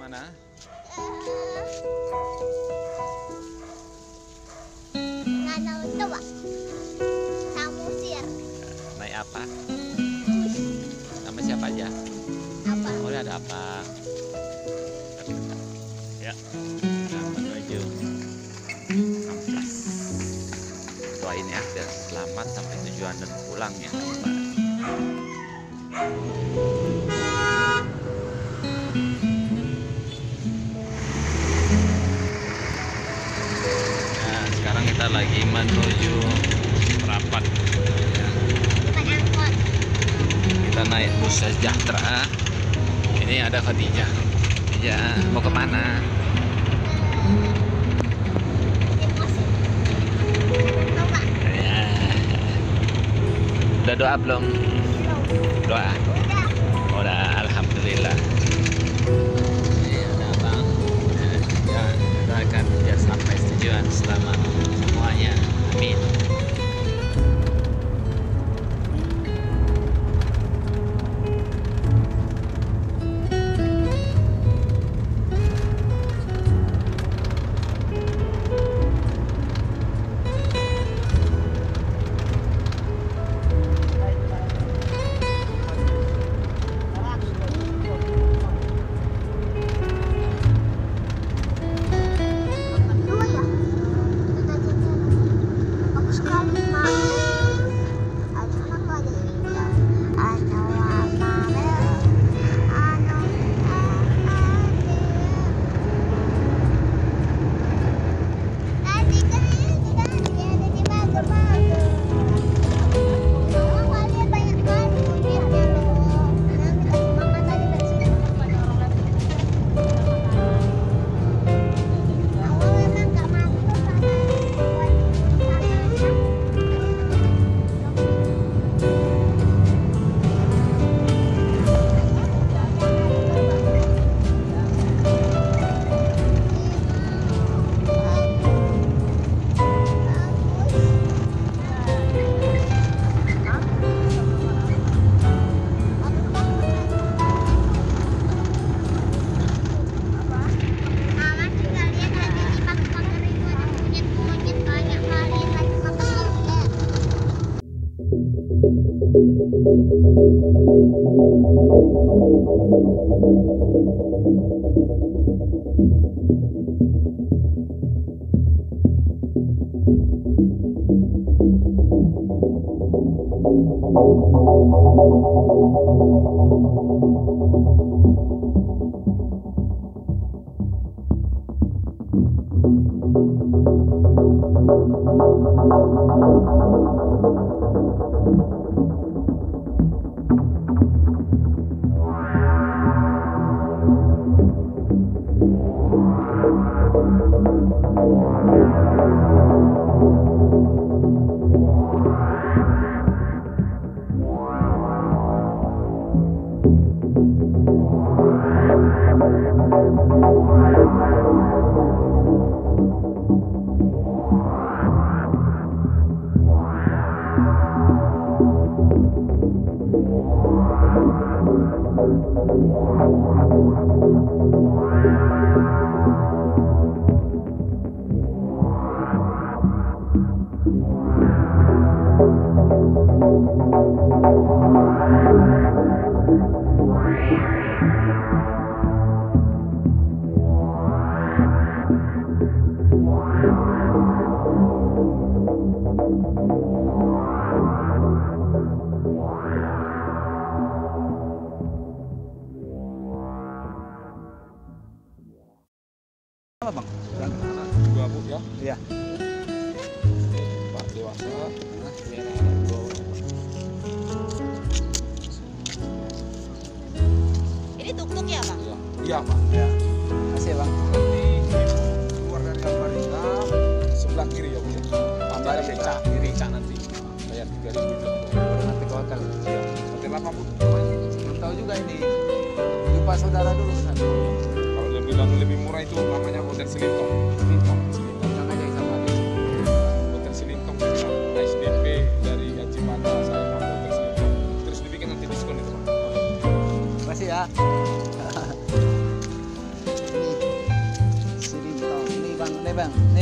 kemana? Danau Toba. Samosir. Naik apa? Sama siapa aja? Apa? Oh, ada apa? Ya, kita menuju Amplas. Doain ya, biar selamat sampai tujuan dan pulang ya. Nah, sekarang kita lagi menuju Rapat. Bukan angkot. Kita naik bus sejahtera. Ini ada Khadijah. Ya, mau kemana? Toba. Ya. Udah doa belum? Doa. Udah. Udah, alhamdulillah. Ini ada bang. Ya, doakan biar sampai tujuan selamat semuanya. Amin. Dua ya? Kita jajan. Bagus sekali, Mak. Ada apa ada indah? Ada warna merah. Ada tadi kan ini kan dia ada di pagar-pagar. Oh, kalian banyak kali mobilnya loh. Kami kasih makan tadi dari sini. Awal memang gak mampu karena buat Mama tinggal lihat tadi di pagar-pagar itu ada monyet-monyet banyak kali lagi makan lihat. Apa bang? Dua bu ya, Iya. Pak dewasa, ini anak dua. Ini tuk-tuk ya, Pak? Iya, iya Pak. Ya. Makasih bang. Nanti keluar dari Ambarita sebelah kiri ya bu. Ambarita Ambarita. kiri cak nanti. Bayar 3.000 itu. Baru nanti ke hotel. Iya. Hotel apa bu? Belum tahu juga ini. Jumpa saudara dulu kan. Kalau dia bilang lebih murah itu namanya Hotel Silintong. Bintang. Silintong. Bintang aja sama dia. Hotel Silintong dia bilang. SDP dari Acimata saya mau Hotel Silintong. Terus dibikin nanti diskon itu Pak. Makasih ya. nih bang, nih.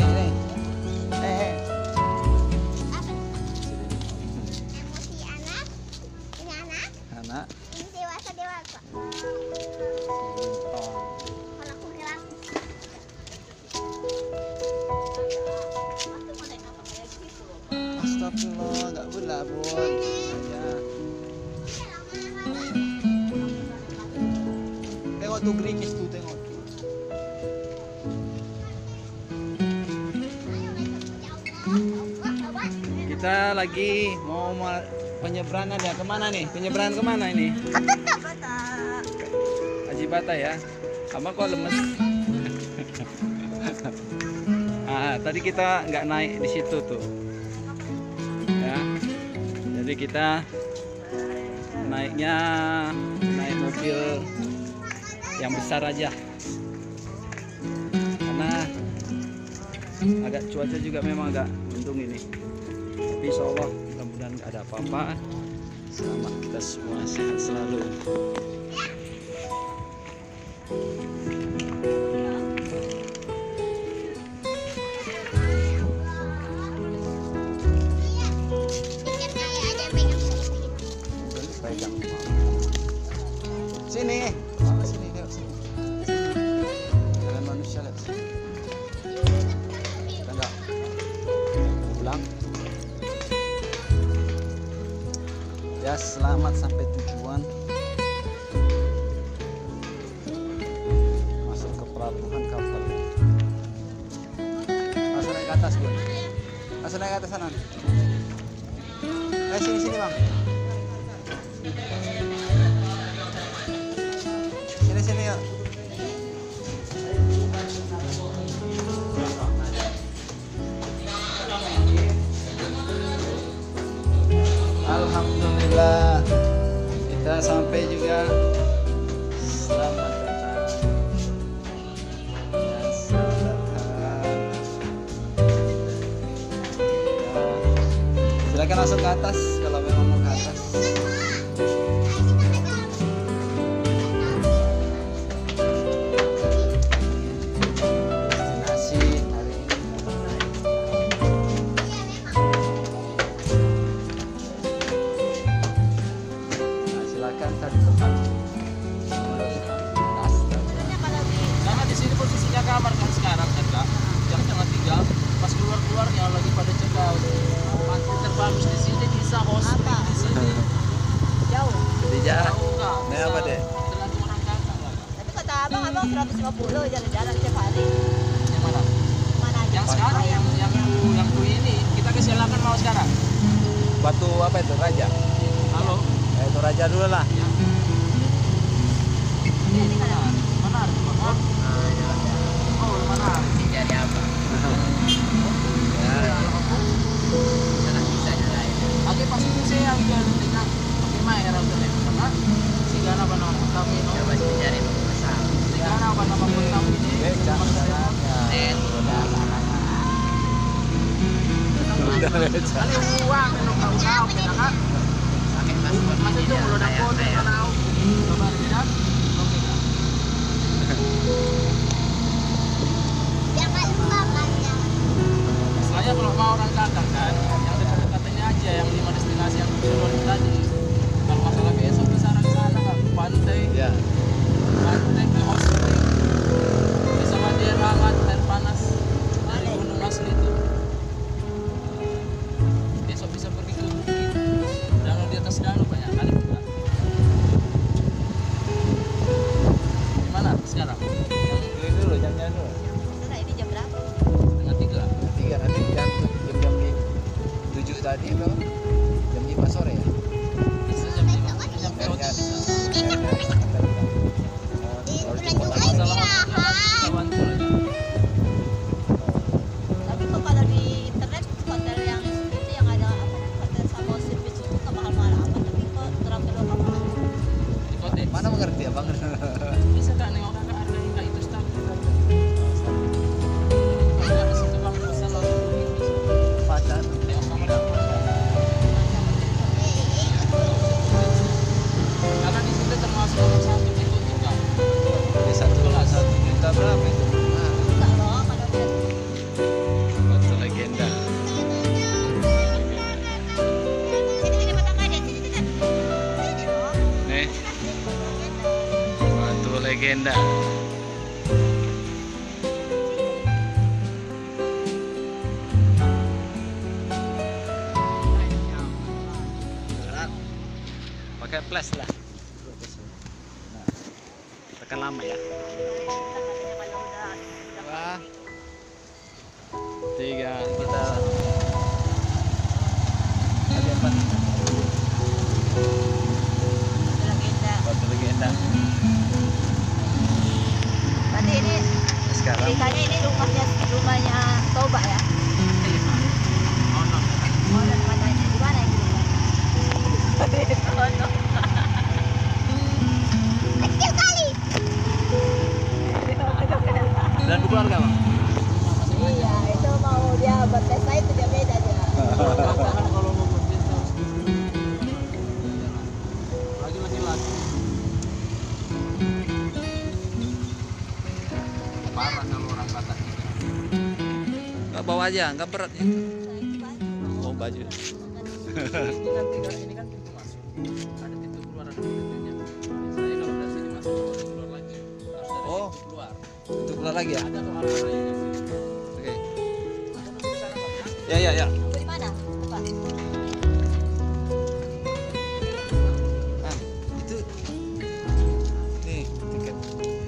Apa? Emosi anak, ini anak, Anak. ini dewasa. Kalau aku bilang Astagfirullah, nggak boleh bun. Ya. Tengok tuh gerimis tuh, tengok. Kita lagi mau penyeberangan ya, kemana nih? Penyeberangan kemana ini? Haji Bata ya. Abang kok lemes? Tadi kita nggak naik di situ tuh. Ya. Jadi kita naik mobil yang besar aja. Karena agak cuaca juga memang agak mendung ini. Tapi insya Allah mudah-mudahan nggak ada apa-apa. Selamat kita semua sehat selalu. Pegang. Sini, mama sini, lihat sini. Jalan manusia lihat sini. Kita enggak pulang. Ya selamat sampai tujuan. Masuk ke pelabuhan kapal. Langsung naik ke atas bun. Langsung naik ke atas sana. Sini bang. Sini yuk. Alhamdulillah kita sampai juga. Selamat datang. Ya, selamat datang. Ya, silakan masuk ke atas kalau memang mau ke atas. Karena di sini posisinya kamar kan sekarang kan kak, jam setengah 3 pas keluarnya lagi pada check out. Mantel terbagus di sini bisa hosting di sini. jauh. Jadi jarak. Enggak, Ini apa deh? tergantung orang datang lah. Tapi kata abang 150 jalan-jalan tiap hari. Yang mana? Mana aja? Yang sekarang yang tuh ini kita kesilakan mau sekarang. Batu apa itu raja? Halo. Itu raja dulu lah. Ya. Ini kan Mana? Oh, mana? Jadi apa? Oke, pasti saya yang jual dengan pakai main router ya. Karena sigana apa nama kami no. Coba cari masalah. Sigana apa nama pun kami ini. Kali uang minum kau kan. Masih itu kalau dah kau dah tahu. Coba lihat. Oke. jangan lupa kan jangan. Saya kalau mau orang datang kan, yang dekat-dekatnya aja yang 5 destinasi yang disuruh tadi. Kalau masalah besok ke sana kan, pantai, Ya. pantai ke hosting, bisa mandi air hangat, air panas dari gunung asli itu. Besok bisa pergi ke bukit, danau di atas danau banyak kali juga. Gimana sekarang? Ini dulu jam-jam dulu. Sudah ini jam berapa? Setengah 3. 3 nanti jam 7 tadi atau jam 5 sore ya? Bisa jam 5, jam 5 bisa. Di Kalau bulan cuma Jumat Masalah istirahat. kawan tuh aja. Tapi kok kalau di internet hotel yang itu yang ada apa hotel sama service itu nggak mahal-mahal amat. Tapi kok terakhir mahal. Di kotej. mana mengerti abang? Bisa kan nengok kakak ada yang kayak itu stabil aja. Ada di situ bang pesan lalu bisa. Pacar. Nengok sama dapat. Karena di situ termasuk nomor 1 itu juga. Di 1 juta berapa itu? Enggak loh kalau dia legenda. Pakai flash lah. Nah, tekan lama ya. Wah. 3 kita. Ada 4. Batu legenda. Berarti ini Sekarang ceritanya ini rumahnya Toba ya? Oh, dan matanya di mana ini? Kecil kali. dan keluarga bang. Iya, itu mau dia berpesta itu dia beda dia. Kalau mau berpesta harus lagi laki-laki. Parah kalau orang Batak. Nggak bawa aja, nggak berat ya. Oh baju. Ini kan pintu masuk. Ada pintu keluar, ada pintunya. Saya kalau dari sini masuk harus keluar lagi. Harus dari Oh. pintu keluar. Itu keluar lagi ya. Ada tuh arah-arahnya di sini. Oke. Di sana, Bang, ya. Ya ya ya. Di mana? Apa? Ah, itu nih tiket.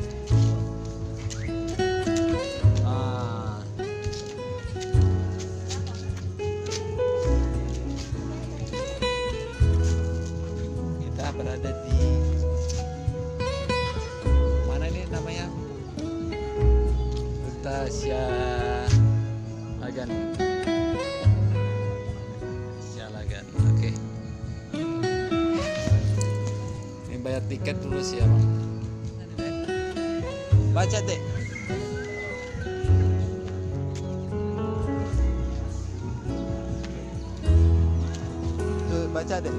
Ah. Kita berada di mana ini namanya? Tasya Lagan. Lagan. Oke. Ini bayar tiket dulu sih ya bang. Baca deh. Tuh, baca deh.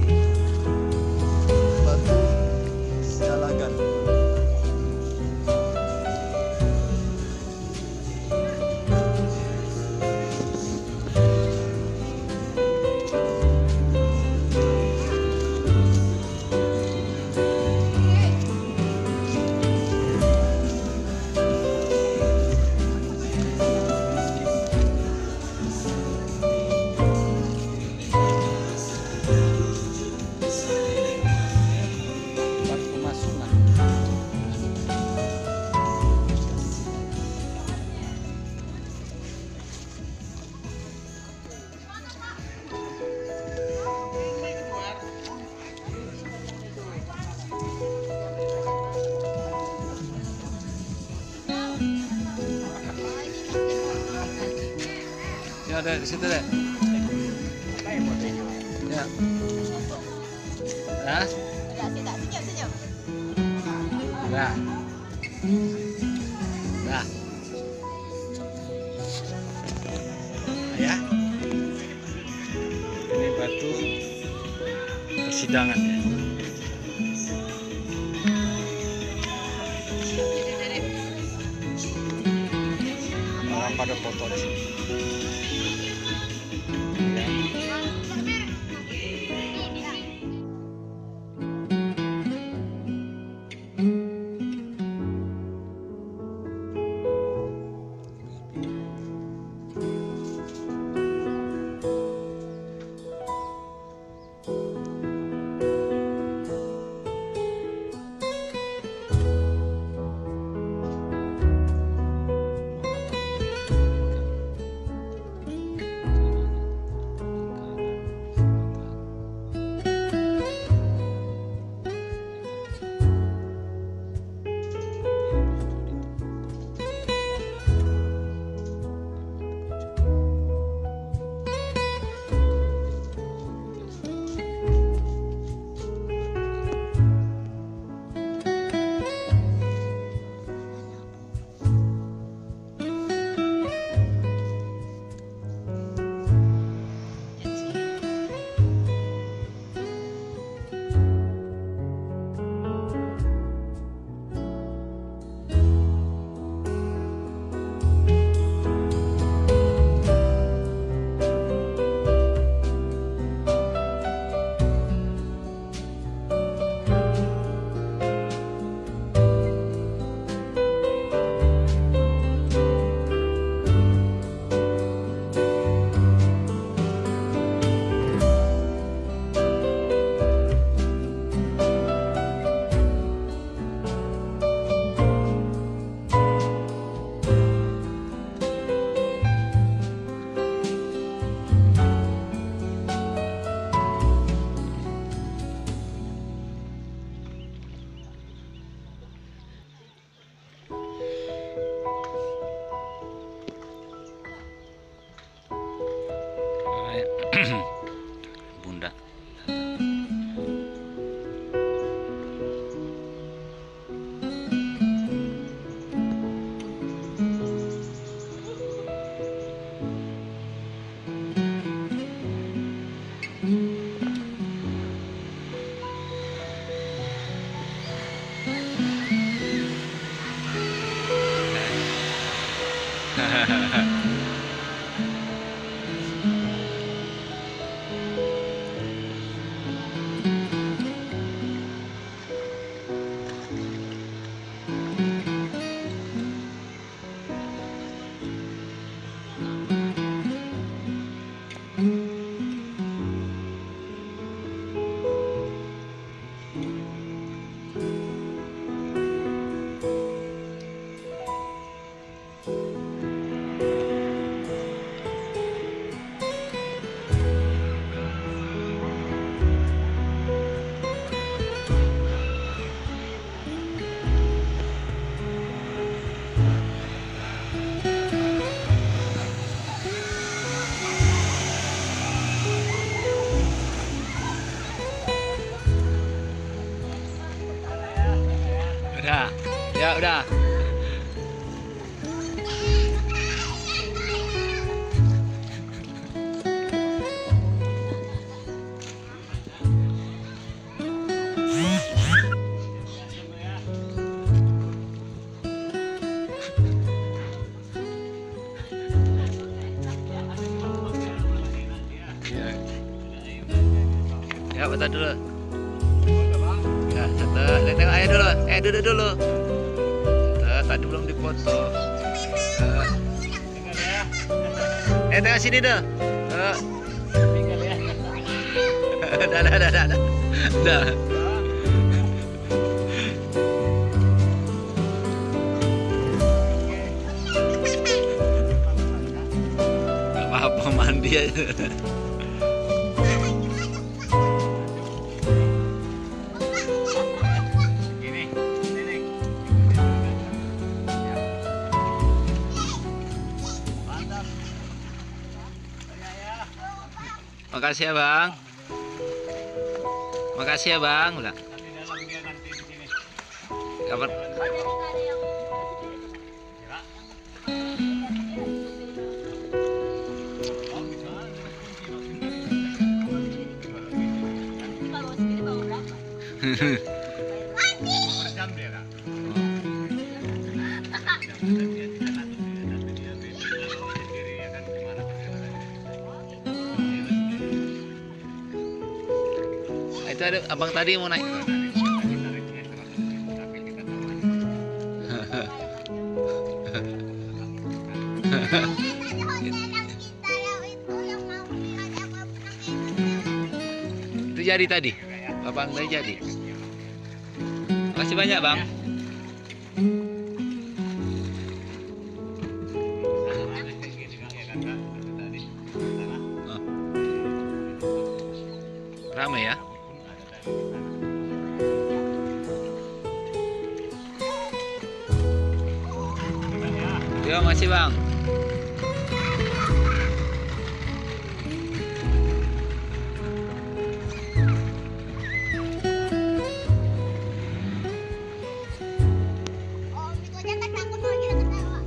Batu Sialagan. Pemasungan. Ya ada di situ deh. Ya. Nah. Senyum. Nah. Nah. Ya. Ini batu persidangan ya. Orang pada foto di sini. Ya. Udah, ya udah. Ya, bentar dulu. Ya, tengok ayah dulu. Duduk dulu. Tadi belum dipoto. Tengok sini dah. Dah. Gak apa-apa, mandi aja. Makasih ya bang. Makasih ya bang. Udah. Kapan? Itu ada abang tadi mau naik. Itu jadi tadi. Abang tadi jadi. Makasih banyak bang. Ramai ya. Yo, masih bang. Oh, itu aja kan takut lagi ketawa.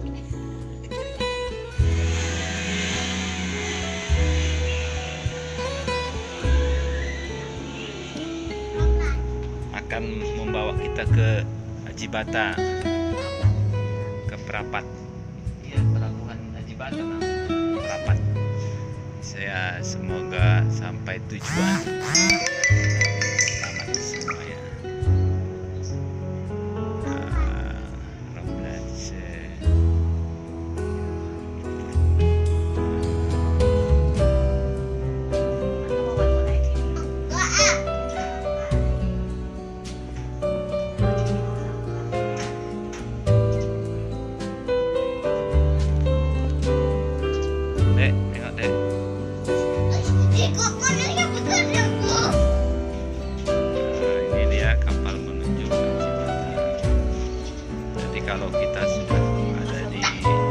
Akan membawa kita ke Ajibata, ke Perapat. Ya, pelabuhan Ajibata, Perapat. Saya semoga sampai tujuan. Selamat semua ya. Dek, tengok dek. Ini dia kapal menuju ke Ajibata. Jadi kalau kita sudah ada di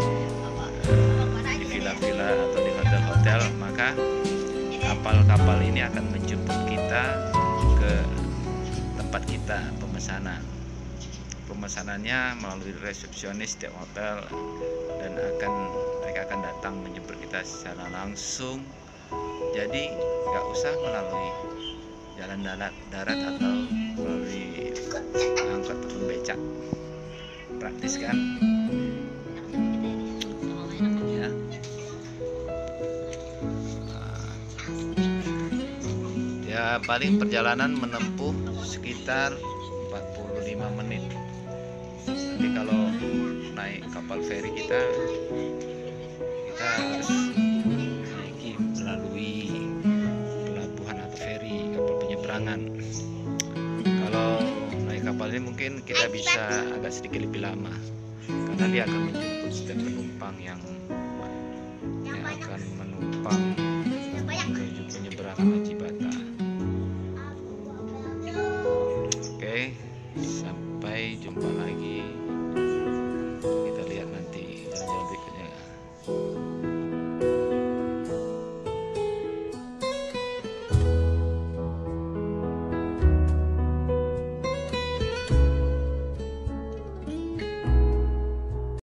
villa-villa atau di hotel-hotel, maka kapal-kapal ini akan menjemput kita ke tempat kita pemesanan. Pemesanannya melalui resepsionis di hotel dan mereka akan datang menjemput kita secara langsung. Jadi nggak usah melalui jalan darat atau melalui angkot atau becak. Praktis kan? paling perjalanan menempuh sekitar 45 menit. Tapi kalau naik kapal feri kita harus naiki melalui pelabuhan atau feri, kapal penyeberangan. Kalau naik kapal ini mungkin kita bisa agak sedikit lebih lama, karena dia akan menjemput setiap penumpang yang akan menumpang menuju penyeberangan Haji Bata. Oke, sampai jumpa lagi.